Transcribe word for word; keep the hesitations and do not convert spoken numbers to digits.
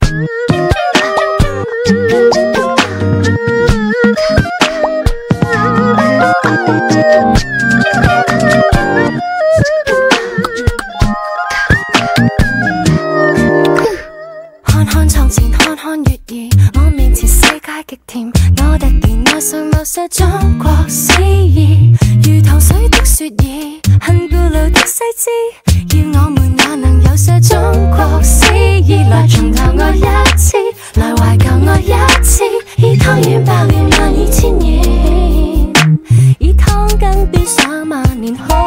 看看床前，看看月兒，我面前世界極甜。我突然愛上某些中國詩意，如糖水的雪兒，很古老的細緻，要我們也能有些中國詩意。來從頭愛一次，來懷舊愛一次，以湯圓包了萬二千年，以湯羹端上萬年好。